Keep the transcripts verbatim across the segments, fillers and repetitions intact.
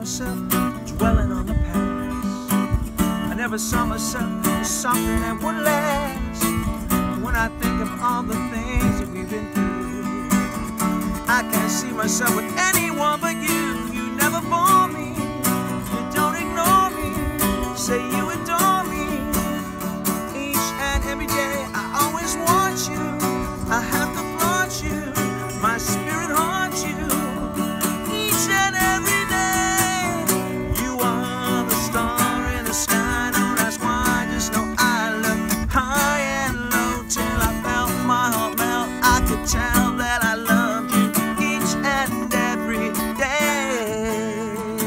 myself dwelling on the past. I never saw myself as something that would last. When I think of all the things that we've been through, I can't see myself with anyone but you. You never bore me, you don't ignore me, say you adore me. Each and every day I always want you, I have to flaunt you, my spirit haunts you. Each and every day, you are the star in the sky. Don't ask why, just know I looked high and low till I felt my heart melt. I could tell that I loved you each and every day.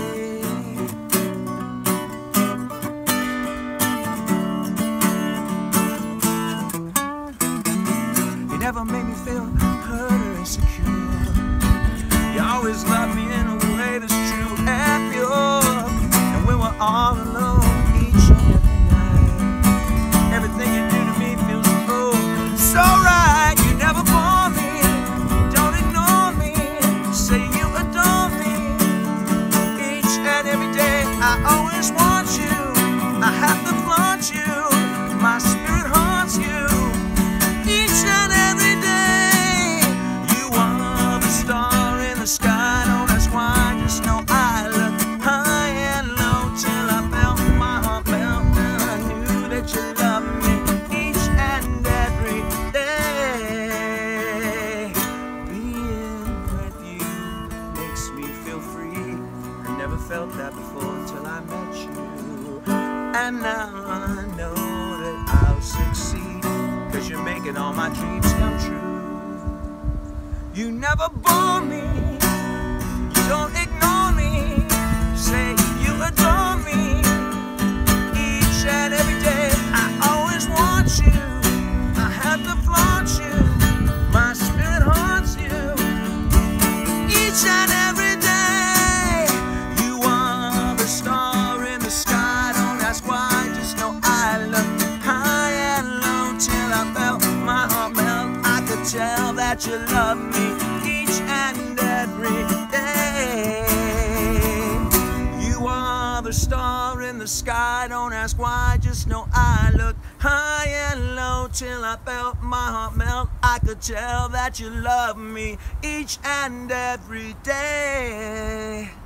You never made me feel hurt or insecure. You always loved me in a way that's true and pure. And we were all alone each and every night. Everything you do to me feels so, so right. You never bore me, you don't ignore me, say you adore me. Each and every day I always want you, I have to flaunt you, my spirit haunts you. Each and every day, you are the star in the sky. Don't ask why, just know I looked high and low till I felt my heart melt. And I knew that you loved me each and every day. Being with you makes me feel free. I never felt that before until I met you. And now I know that I'll succeed, 'cause you're making all my dreams come true. You never bore me, you don't ignore me, say you adore me. Each and every day I always want you, I have to flaunt you, my spirit haunts you. Each and every day, you are the star in the sky. Don't ask why, just know I looked high and low till I felt my heart melt. I could tell that you love me each and every day. You are the star in the sky. Don't ask why, just know I looked high and low till I felt my heart melt. I could tell that you love me each and every day.